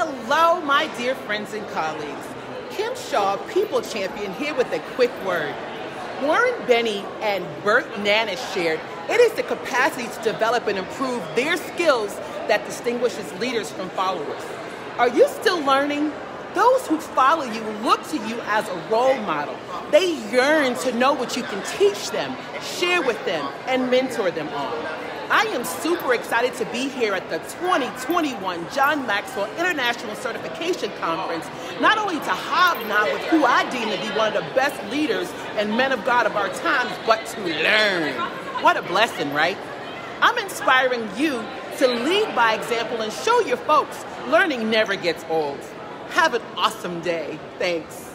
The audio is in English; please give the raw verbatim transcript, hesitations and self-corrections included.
Hello, my dear friends and colleagues. Kim Shaw, People Champion, here with a quick word. Warren Benny and Bert Nanas shared, it is the capacity to develop and improve their skills that distinguishes leaders from followers. Are you still learning? Those who follow you look to you as a role model. They yearn to know what you can teach them, share with them, and mentor them on. I am super excited to be here at the twenty twenty-one John Maxwell International Certification Conference, not only to hobnob with who I deem to be one of the best leaders and men of God of our times, but to learn. What a blessing, right? I'm inspiring you to lead by example and show your folks learning never gets old. Have an awesome day. Thanks.